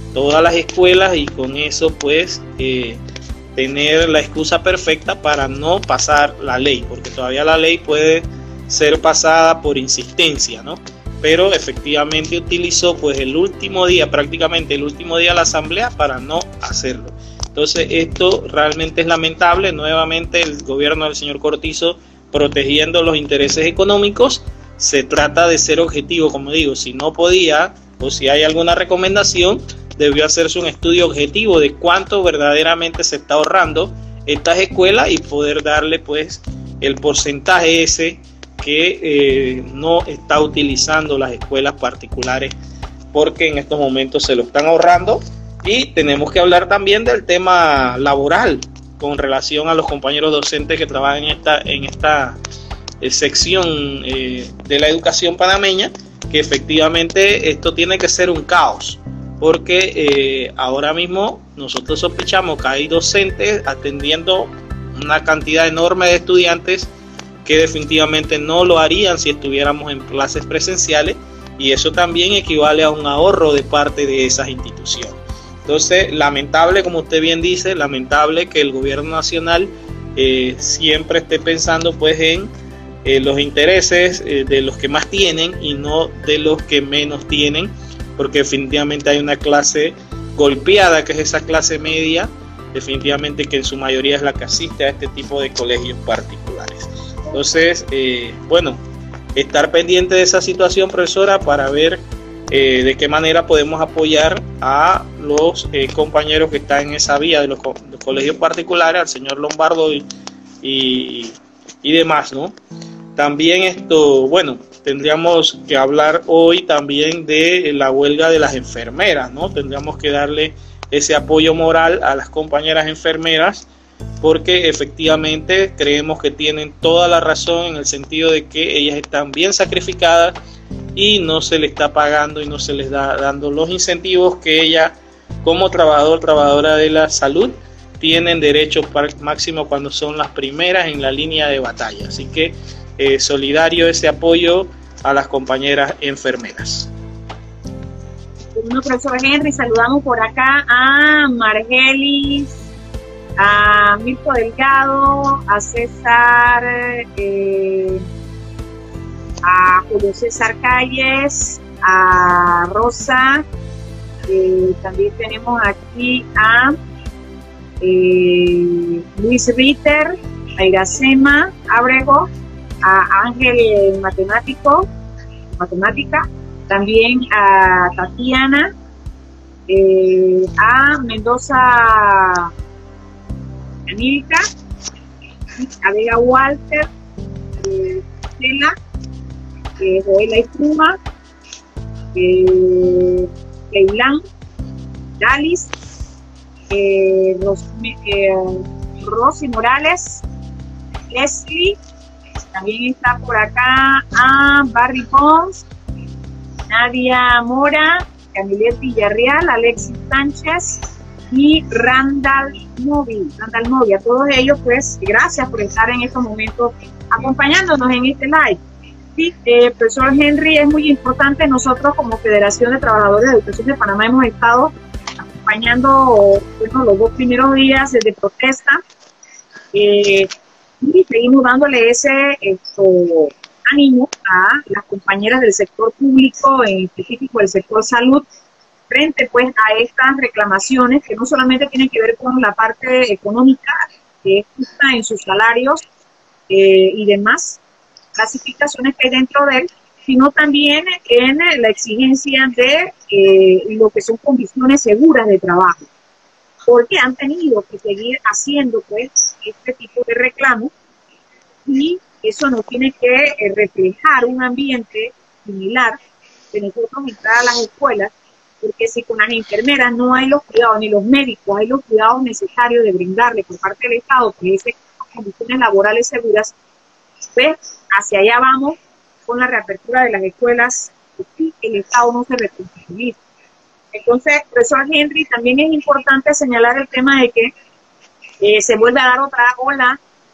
todas las escuelas y con eso pues tener la excusa perfecta para no pasar la ley, porque todavía la ley puede ser pasada por insistencia, ¿no? Pero efectivamente utilizó pues el último día, prácticamente el último día de la asamblea para no hacerlo. Entonces esto realmente es lamentable. Nuevamente el gobierno del señor Cortizo protegiendo los intereses económicos. Se trata de ser objetivo, como digo, si no podía o si hay alguna recomendación, debió hacerse un estudio objetivo de cuánto verdaderamente se está ahorrando estas escuelas y poder darle pues el porcentaje ese que no está utilizando las escuelas particulares, porque en estos momentos se lo están ahorrando. Y tenemos que hablar también del tema laboral con relación a los compañeros docentes que trabajan en esta sección de la educación panameña, que efectivamente esto tiene que ser un caos, porque ahora mismo nosotros sospechamos que hay docentes atendiendo una cantidad enorme de estudiantes que definitivamente no lo harían si estuviéramos en clases presenciales, y eso también equivale a un ahorro de parte de esas instituciones. Entonces, lamentable, como usted bien dice, lamentable que el gobierno nacional siempre esté pensando pues en los intereses de los que más tienen y no de los que menos tienen, porque definitivamente hay una clase golpeada, que es esa clase media, definitivamente que en su mayoría es la que asiste a este tipo de colegios particulares. Entonces, bueno, estar pendiente de esa situación, profesora, para ver de qué manera podemos apoyar a los compañeros que están en esa vía de los colegios particulares, al señor Lombardo y demás, ¿no? También bueno, tendríamos que hablar hoy también de la huelga de las enfermeras, ¿no? Tendríamos que darle ese apoyo moral a las compañeras enfermeras, porque efectivamente creemos que tienen toda la razón en el sentido de que ellas están bien sacrificadas y no se les está pagando y no se les está dando los incentivos que ellas, como trabajadora de la salud, tienen derecho máximo cuando son las primeras en la línea de batalla. Así que solidario ese apoyo a las compañeras enfermeras. Bueno, profesor Henry, saludamos por acá a Margelis, a Mirko Delgado, a César, a Julio César Calles, a Rosa, también tenemos aquí a Luis Ritter, a Iracema Abrego, a Ángel Matemática, también a Tatiana, a Mendoza Anílica, a Vega Walter, Stella, Joela Espuma, Leilán, Dalis, Rosy Morales, Leslie, también está por acá a Barry Pons, Nadia Mora, Camilet Villarreal, Alexis Sánchez y Randall Movi. A todos ellos, pues, gracias por estar en estos momentos acompañándonos en este live. Sí, profesor Henry, es muy importante. Nosotros como Federación de Trabajadores de Educación de Panamá hemos estado acompañando, bueno, los 2 primeros días de protesta y seguimos dándole ese ánimo a las compañeras del sector público, en específico del sector salud, frente pues a estas reclamaciones que no solamente tienen que ver con la parte económica, que es justa en sus salarios y demás clasificaciones que hay dentro de él, sino también en la exigencia de lo que son condiciones seguras de trabajo, porque han tenido que seguir haciendo pues este tipo de reclamos, y eso nos tiene que reflejar un ambiente similar de nosotros entrar a las escuelas, porque si con las enfermeras no hay los cuidados, ni los médicos hay los cuidados necesarios de brindarle por parte del Estado, que es condiciones laborales seguras, pues hacia allá vamos con la reapertura de las escuelas, y el Estado no se responsabiliza. Entonces, profesor Henry, también es importante señalar el tema de que se vuelve a dar otra ola,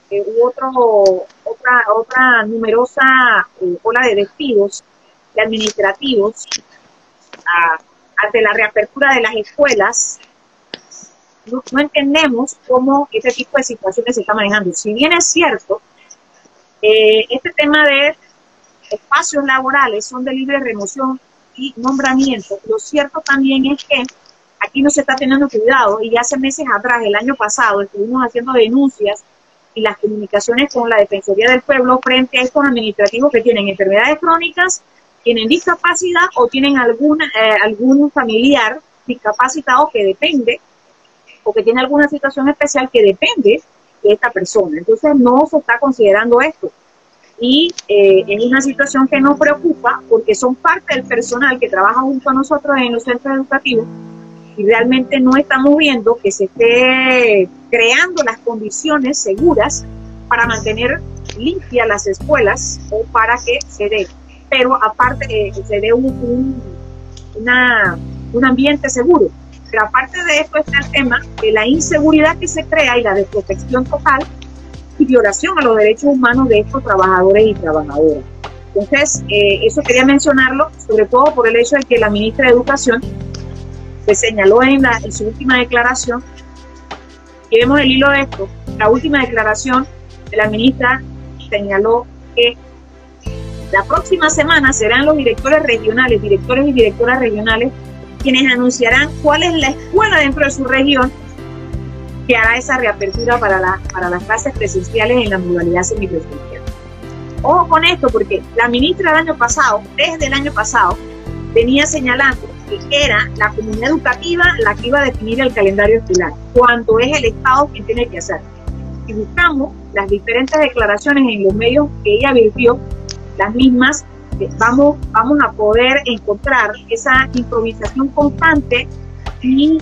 otra numerosa ola de despidos de administrativos ante la reapertura de las escuelas, no entendemos cómo este tipo de situaciones se está manejando. Si bien es cierto, este tema de espacios laborales son de libre remoción y nombramiento, lo cierto también es que aquí no se está teniendo cuidado, y hace meses atrás, el año pasado, estuvimos haciendo denuncias y las comunicaciones con la Defensoría del Pueblo frente a estos administrativos que tienen enfermedades crónicas, tienen discapacidad o tienen algún familiar discapacitado que depende, o que tiene alguna situación especial que depende de esta persona. Entonces no se está considerando esto. Y es una situación que nos preocupa porque son parte del personal que trabaja junto a nosotros en los centros educativos, y realmente no estamos viendo que se esté creando las condiciones seguras para mantener limpias las escuelas o para que se dé. Pero aparte se dé un ambiente seguro. Pero aparte de esto está el tema de la inseguridad que se crea y la desprotección total y violación a los derechos humanos de estos trabajadores y trabajadoras. Entonces, eso quería mencionarlo, sobre todo por el hecho de que la ministra de Educación se señaló en su última declaración, y vemos el hilo de esto, la última declaración de la ministra señaló que la próxima semana serán los directores y directoras regionales quienes anunciarán cuál es la escuela dentro de su región que hará esa reapertura para las clases presenciales en la modalidad semipresencial. Ojo con esto, porque la ministra desde el año pasado, venía señalando que era la comunidad educativa la que iba a definir el calendario escolar, cuando es el Estado quien tiene que hacer. Si buscamos las diferentes declaraciones en los medios que ella virtió, las mismas, vamos a poder encontrar esa improvisación constante y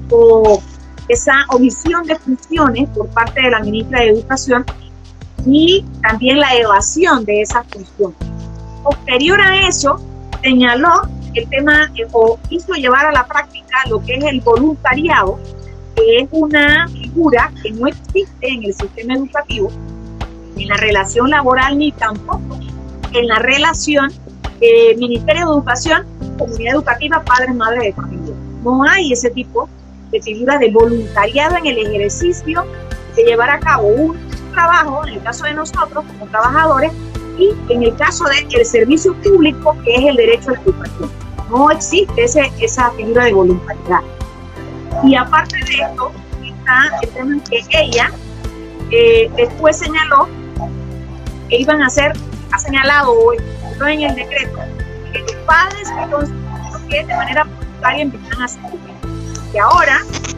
esa omisión de funciones por parte de la ministra de Educación, y también la evasión de esas funciones. Posterior a eso, señaló el tema o hizo llevar a la práctica lo que es el voluntariado, que es una figura que no existe en el sistema educativo, en la relación laboral, ni tampoco en la relación Ministerio de Educación, comunidad educativa, padres, madres de familia. No hay ese tipo de figuras de voluntariado en el ejercicio de llevar a cabo un trabajo, en el caso de nosotros como trabajadores, y en el caso del servicio público, que es el derecho a la educación. No existe esa figura de voluntariedad. Y aparte de esto, está el tema que ella después señaló que ha señalado hoy, en el decreto, que los padres que de manera voluntaria empiezan a hacer, que ahora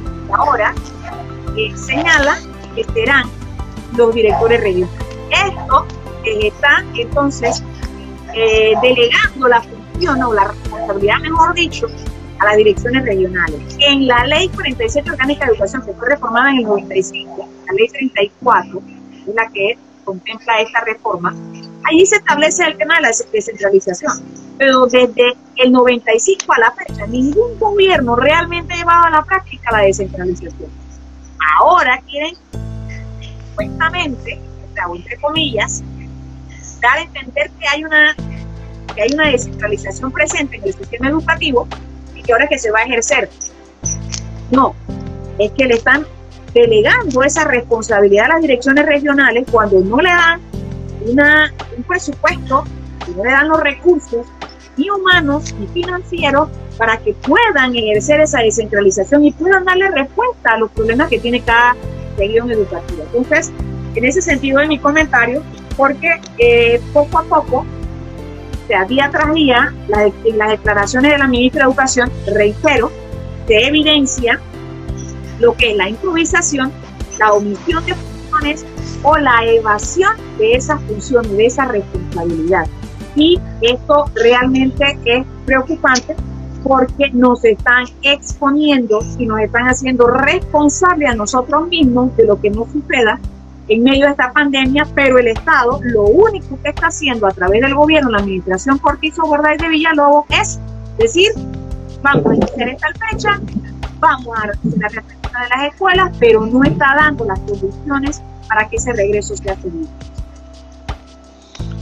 señala que serán los directores regionales. Esto está entonces delegando la función o la responsabilidad, mejor dicho, a las direcciones regionales. En la Ley 47 Orgánica de Educación, que fue reformada en el 95, la Ley 34, es la que contempla esta reforma, allí se establece el tema de la descentralización. Pero desde el 95 a la fecha, ningún gobierno realmente ha llevado a la práctica la descentralización. Ahora quieren, supuestamente, o entre comillas, dar a entender que hay una descentralización presente en el sistema educativo y que ahora es que se va a ejercer. No, es que le están delegando esa responsabilidad a las direcciones regionales cuando no le dan un presupuesto, y no le dan los recursos ni humanos ni financieros para que puedan ejercer esa descentralización y puedan darle respuesta a los problemas que tiene cada región educativa. Entonces, en ese sentido de mi comentario, porque poco a poco, o sea, día tras día, las declaraciones de la ministra de Educación, reitero, se evidencia lo que es la improvisación, la omisión de funciones o la evasión de esas funciones, de esa responsabilidad. Y esto realmente es preocupante porque nos están exponiendo y nos están haciendo responsables a nosotros mismos de lo que nos suceda en medio de esta pandemia, pero el Estado lo único que está haciendo a través del gobierno, la administración Cortizo, Borda y de Villalobos, es decir, vamos a iniciar esta fecha, vamos a la reapertura de las escuelas, pero no está dando las condiciones para que ese regreso sea seguro.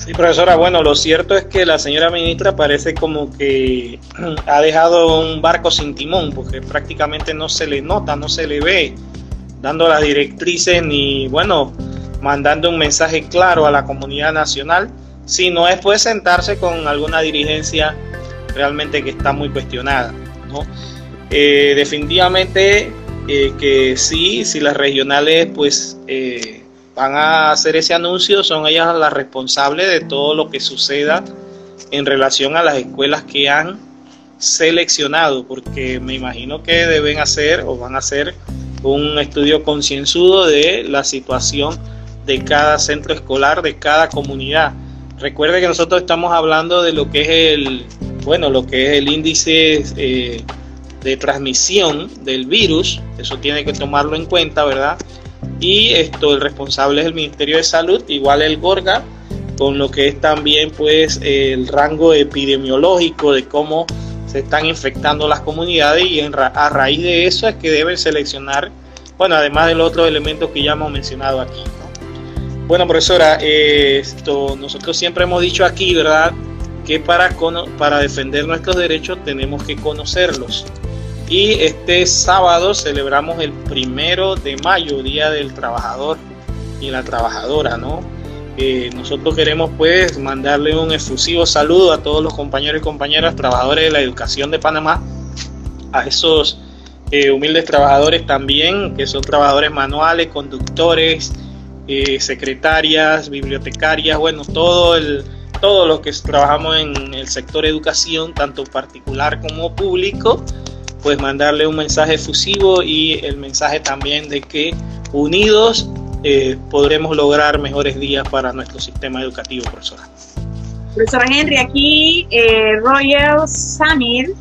Sí, profesora, bueno, lo cierto es que la señora ministra parece como que ha dejado un barco sin timón, porque prácticamente no se le nota, no se le ve dando las directrices ni, bueno, mandando un mensaje claro a la comunidad nacional, sino es pues sentarse con alguna dirigencia realmente que está muy cuestionada, ¿no? Definitivamente que sí, si las regionales pues van a hacer ese anuncio, son ellas las responsables de todo lo que suceda en relación a las escuelas que han seleccionado, porque me imagino que deben hacer o van a hacer un estudio concienzudo de la situación de cada centro escolar, de cada comunidad. Recuerde que nosotros estamos hablando de lo que es el índice de transmisión del virus, eso tiene que tomarlo en cuenta, ¿verdad? Y el responsable es el Ministerio de Salud, igual el GORGA, con lo que es también pues el rango epidemiológico de cómo se están infectando las comunidades, y a raíz de eso es que deben seleccionar, bueno, además de los otros elementos que ya hemos mencionado aquí, ¿no? Bueno, profesora, nosotros siempre hemos dicho aquí, ¿verdad?, que para defender nuestros derechos tenemos que conocerlos. Y este sábado celebramos el 1 de mayo, Día del Trabajador y la Trabajadora, ¿no? Nosotros queremos pues mandarle un efusivo saludo a todos los compañeros y compañeras trabajadores de la educación de Panamá, a esos humildes trabajadores también, que son trabajadores manuales, conductores, secretarias, bibliotecarias, bueno, todos los que trabajamos en el sector educación, tanto particular como público, pues mandarle un mensaje efusivo y el mensaje también de que unidos podremos lograr mejores días para nuestro sistema educativo, profesora. Profesora Henry, aquí Royal Samir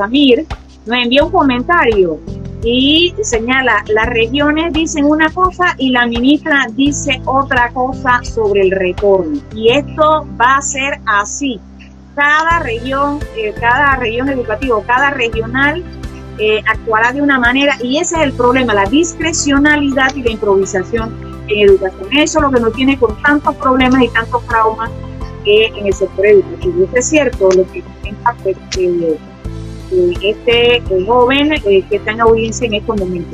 nos envía un comentario y señala: las regiones dicen una cosa y la ministra dice otra cosa sobre el retorno, y esto va a ser así. Cada región educativa, cada regional actuará de una manera, y ese es el problema, la discrecionalidad y la improvisación en educación. Eso es lo que nos tiene con tantos problemas y tantos traumas en el sector educativo. Eso es cierto, lo que comenta este joven que está en audiencia en estos momentos.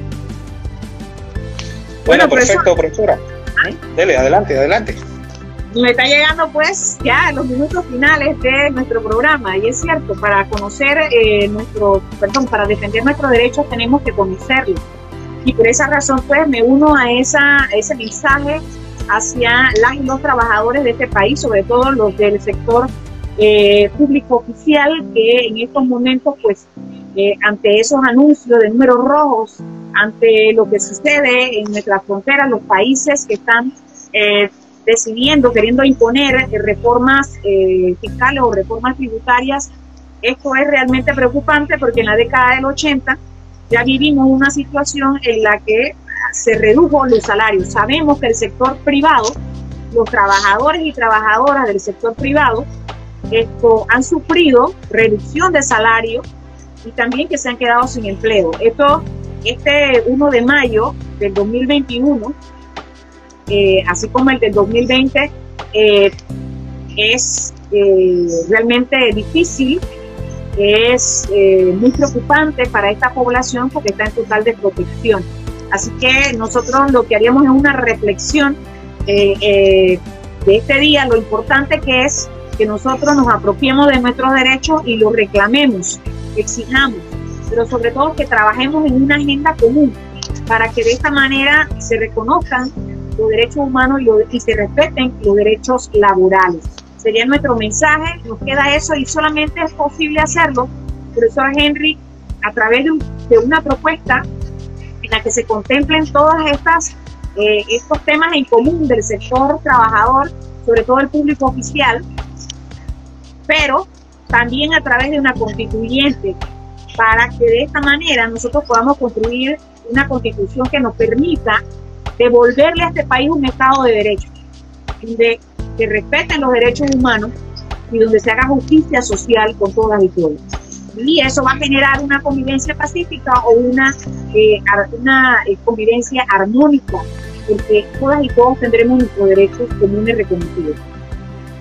Bueno, perfecto, profesora. Dele, adelante. Nos está llegando pues ya los minutos finales de nuestro programa, y es cierto, para conocer para defender nuestros derechos tenemos que conocerlos, y por esa razón pues me uno a ese mensaje hacia las y los trabajadores de este país, sobre todo los del sector público oficial, que en estos momentos pues ante esos anuncios de números rojos, ante lo que sucede en nuestras fronteras, los países que están queriendo imponer reformas fiscales o reformas tributarias, esto es realmente preocupante, porque en la década del 80 ya vivimos una situación en la que se redujo los salarios. Sabemos que el sector privado, los trabajadores y trabajadoras del sector privado, han sufrido reducción de salario y también que se han quedado sin empleo. Este 1 de mayo del 2021, así como el del 2020, es realmente difícil, es muy preocupante para esta población, porque está en total desprotección. Así que nosotros lo que haríamos es una reflexión de este día, lo importante que es que nosotros nos apropiemos de nuestros derechos y los reclamemos, exijamos, pero sobre todo que trabajemos en una agenda común para que de esta manera se reconozcan los derechos humanos y se respeten los derechos laborales. Sería nuestro mensaje, nos queda eso, y solamente es posible hacerlo, profesor Henry, a través de una propuesta en la que se contemplen todas estos temas en común del sector trabajador, sobre todo el público oficial, pero también a través de una constituyente, para que de esta manera nosotros podamos construir una constitución que nos permita devolverle a este país un Estado de Derecho, donde se respeten los derechos humanos y donde se haga justicia social con todas y todos. Y eso va a generar una convivencia pacífica o una convivencia armónica, porque todas y todos tendremos nuestros derechos comunes reconocidos.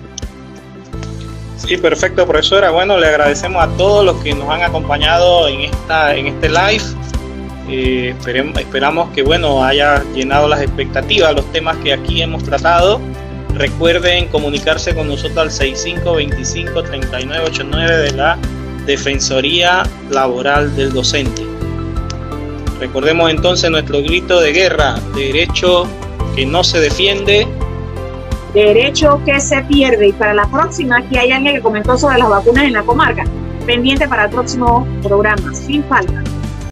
Sí, perfecto, profesora. Bueno, le agradecemos a todos los que nos han acompañado en este live. Esperamos que, bueno, haya llenado las expectativas, los temas que aquí hemos tratado. Recuerden comunicarse con nosotros al 6525-3989 de la Defensoría Laboral del Docente. Recordemos entonces nuestro grito de guerra: derecho que no se defiende, derecho que se pierde. Y para la próxima, aquí hay alguien que comentó sobre las vacunas en la comarca. Pendiente para el próximo programa, sin falta.